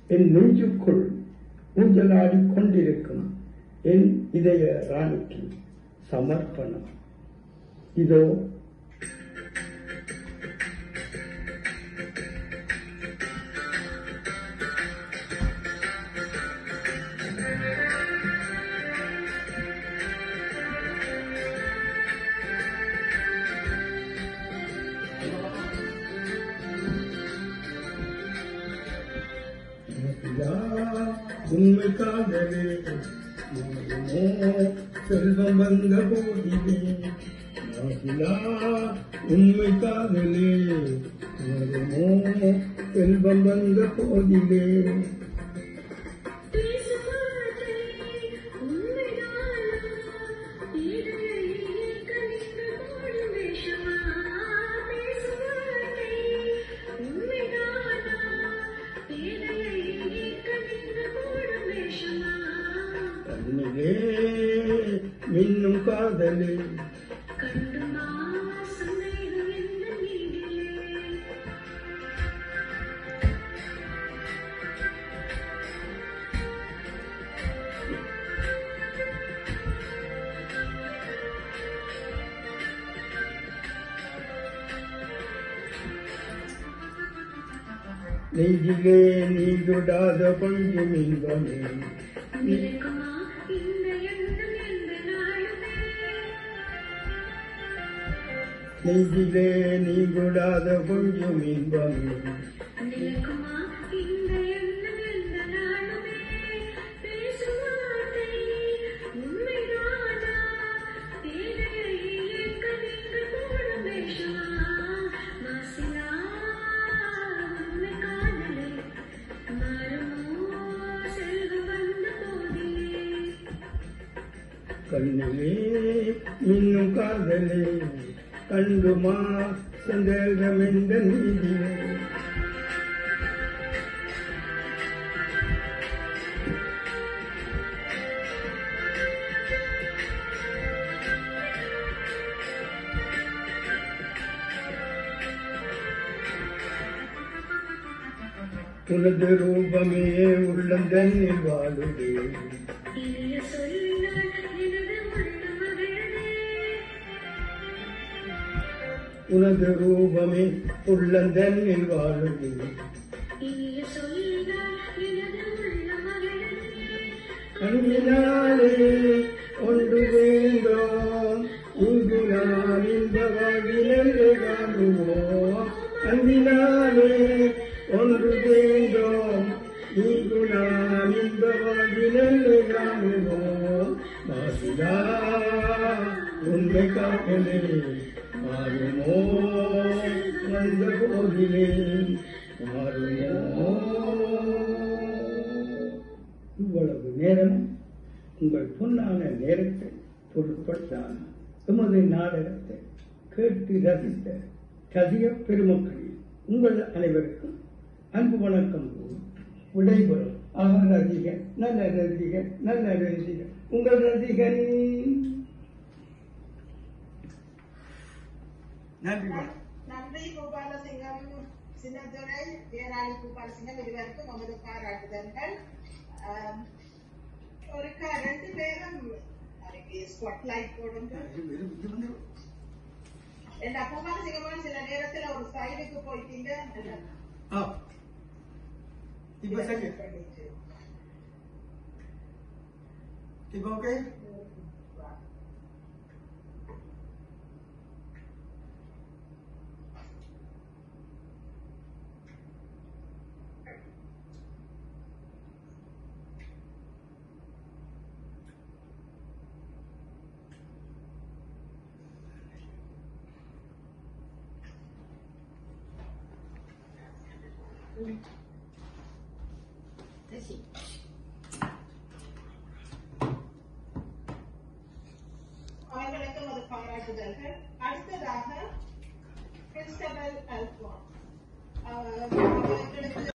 என் நெஞ்சுக்குள் ஊஞ்சலாடிக் கொண்டிருக்கும் என் இதய ராணிக்கு சமர்ப்பணம். இதோ உண்மை காதலே செல்வம் வந்த போதிலே, உண்மை காதலே செல்வம் வந்த போதிலே, கண்ணிலே மின்னும் காதலே நெஞ்சிலே நீ விடாத கொஞ்சம் இன்பமே, நெஞ்சிலே நீ விடாத கொஞ்சம் இன்பமே, கண்ணிலே மின்னும் காதலே கண்டுமா சந்தேகமென்ற நீதியே, உனது ரூபமே உள்ளம் தன்னில் வாழுதே, உனது ரூபமே உள்ளந்தன்னில் வாழுது, அன்பினாலே ஒன்று வேண்டோம் இங்கு நான் இந்த வாழ்விலே காணுவோம், அன்பினாலே ஒன்று வேண்டோம் இங்கு நான் இந்த வாழ்விலே காணுவோம், மாசிலா உண்மை காக்கலே மாறுமோ வந்த போதிலே மாறுமோ. இவ்வளவு நேரம் உங்கள் பொன்னான நேரத்தை பொருட்படுத்தான எமது நாடகத்தை கேட்டு ரசித்த ரசிக பெருமக்களே, உங்கள் அனைவருக்கும் அன்பு வணக்கம் கூறி விடைபெறும் ரசிக நல்ல ரசிக நல்ல ரசிக உங்கள் ரசிகன். நன்றி பூபாலசிங்கம் சின்னத்துறை, பேராளி பூபாலசிங்கம் இருவருக்கும் நமது பாராட்டுதல்கள். ஒரு 2 பேரும் ஸ்பாட்லைட் போடுங்க. என்ன பூபாலசிங்கமான சில நேரத்தில் ஒரு சைடுக்கு போயிட்டீங்க. இப்ப ஓகே. அவர்களுக்கும் அது பாராட்டுதல்கள். அடுத்ததாக கிறிஸ்டபல் அல்போன்ஸ்.